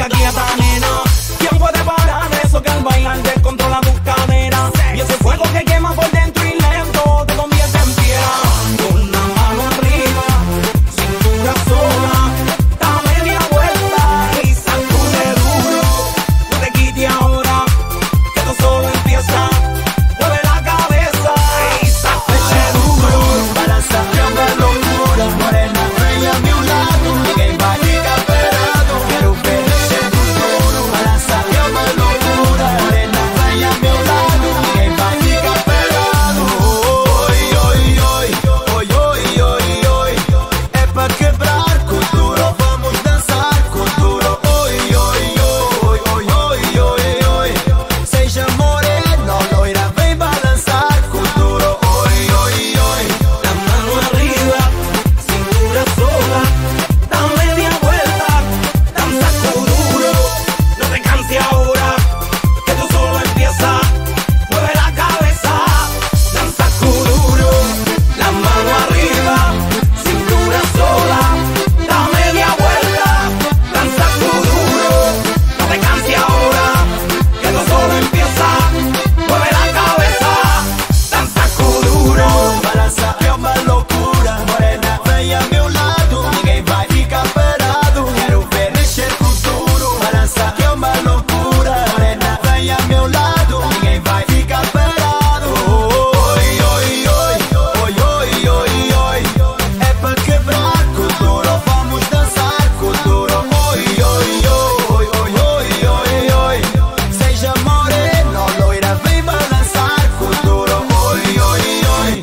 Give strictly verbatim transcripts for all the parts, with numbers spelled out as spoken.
queda quieta, nena. ¿Quién puede parar eso que al bailar descontrola tus caderas? Y ese fuego que quema por dentro y lento te convierte en piedra. Con la mano arriba, cintura sola, da media vuelta y sacude duro. No te quites ahora, que esto solo empieza. Mueve la cabeza y sacude duro. Balanza una locura, morena bella a mi lado. Ninguém vai ficar parado. Quero ver esse futuro. Balança uma loucura, morena bella a meu lado. Ninguém vai ficar parado. Oi, oi, oi, oi, oi, oi, oi. É pra quebrar com duro, vamos dançar com duro. Oi, oi, oi, oi, oi, oi, oi. Seja morena, loira, vem balançar com duro. Oi, oi, oi. La mano arriba, cintura sola, da media vuelta, danza duro. No te canses ahora, que esto solo empieza. Mueve la cabeza, danza duro. La mano arriba, cintura sola, da media vuelta, danza duro. No te canses ahora, que esto solo empieza. Mueve la cabeza, danza duro. Balança é uma loucura, morena vem a meu lado. Ninguém vai ficar parado. Quero ver mexer com duro. Balança é uma loucura, morena vem a meu lado. Ninguém vai ficar parado. Oi, oi, oi, oi, oi, oi, oi. É pra quebrar com duro, vamos dançar com duro. Oi, oi, oi, oi, oi, oi, oi. Seja morena, loira, vem balançar com duro. Oi, oi, oi.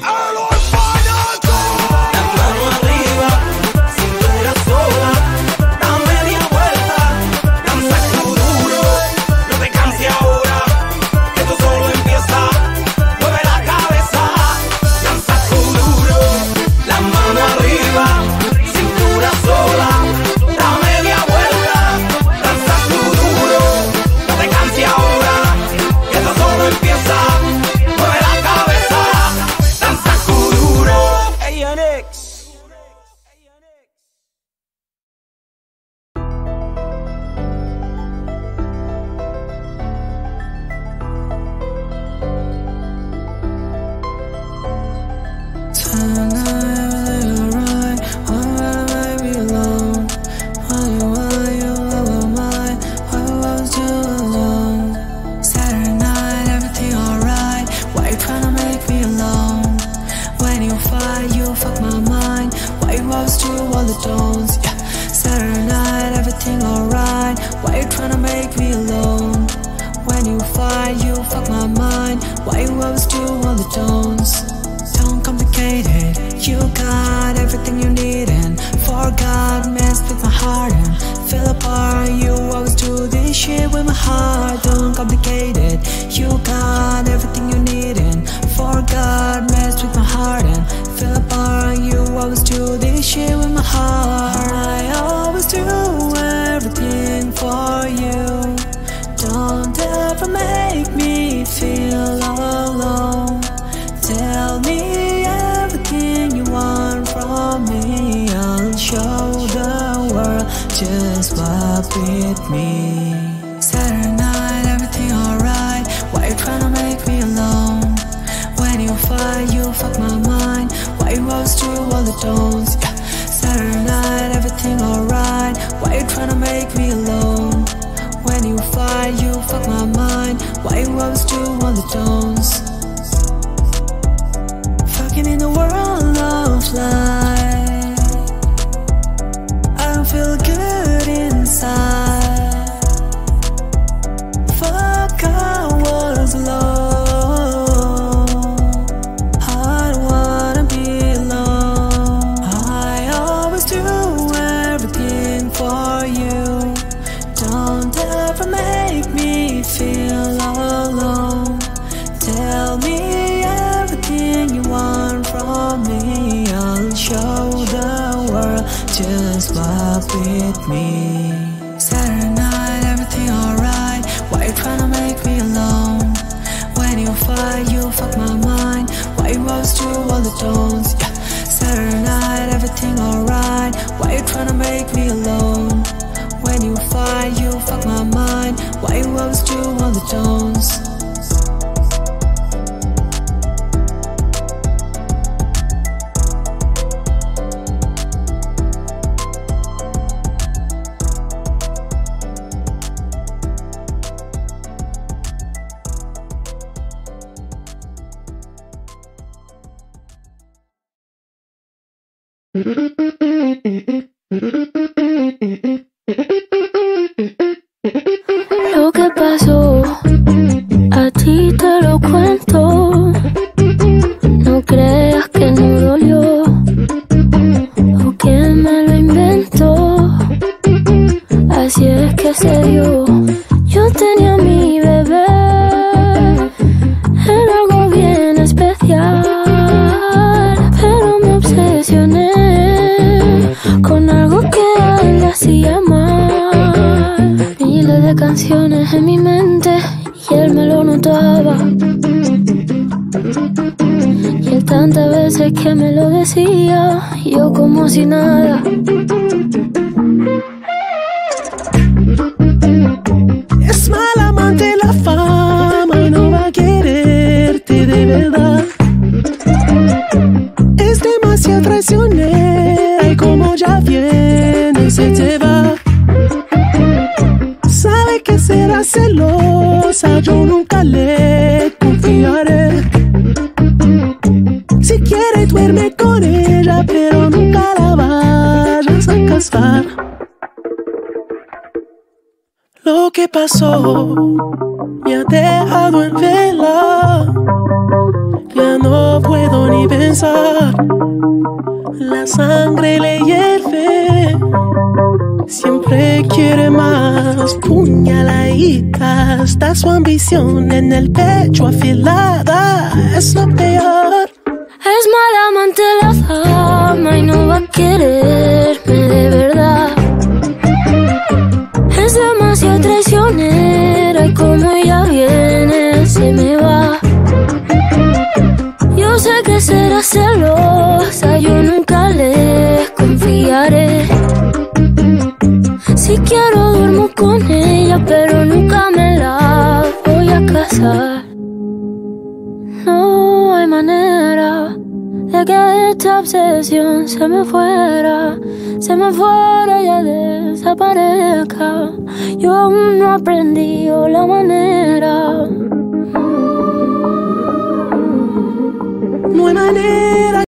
La mano arriba, cintura sola, da media vuelta, danza duro. No te canses ahora, que esto solo empieza. Mueve la cabeza, danza duro. La mano arriba, cintura sola, da media vuelta, danza duro. No te canses ahora, que esto solo empieza. Mueve la cabeza, danza duro. Hey, Onyx. Saturday night, everything alright. Why you tryna make me alone? When you fight, you fuck my mind. Why you always do all the tones? Don't complicate it. You got everything you need and forgot, messed with my heart and fell apart. You always do this shit with my heart. Don't complicate it. You got everything you need and forgot, messed with my heart and fell apart. You always do this shit with my heart. I always do everything for you. Don't ever make me feel alone. Tell me everything you want from me. I'll show the world just walk with me. Saturday night, everything alright. Why you tryna make me alone? When you fight, you fuck my mind. Why you always do all the tones? Yeah. Saturday night, everything alright. Why you tryna make me alone? When you fight, you fuck my mind. Why you always do all the tones? Fucking in the world of light, I don't feel good inside. Fuck, I was low. I don't wanna be alone. I always do everything for you. Don't ever make me feel alone. Tell me everything you want from me. I'll show the world just walk with me. Saturday night, everything alright. Why you tryna make me alone? When you fight, you fuck my mind. Why you always do all the tones? Yeah. Saturday night, everything alright. Why you tryna make me alone? When you fight, you fuck my mind. Why you always do all the tones? Lo que pasó, a ti te lo cuento. No creas que no dolió o que me lo inventó. Así es que se dio. Yo tenía a mi bebé, era algo bien especial, pero me obsesioné con algo que a él le hacía mal. Miles de canciones en mi mente y él me lo notaba. Y él tantas veces que me lo decía, yo como si nada. Es mal amante la fama y no va a quererte de verdad. Es demasiado traicionera y como ya viene se te va. Sabe que será celosa, yo nunca le confiaré. Si quiere duerme con ella, pero nunca la vayas a casar. Lo que pasó me ha dejado en vela. Ya no puedo ni pensar. La sangre le hierve. Siempre quiere más. Puñaladita. Está su ambición en el pecho afilada. Es lo peor. Es mala amante la fama y no va a quererme de verdad. Es demasiado traicionera y como ella viene se me va. Yo sé que será celosa, yo nunca le confiaré. Si quiero duermo con ella, pero nunca me la voy a casar. No hay manera de que esta obsesión se me fuera, se me fuera y ya desaparezca. Yo aún no aprendí la manera. No hay manera.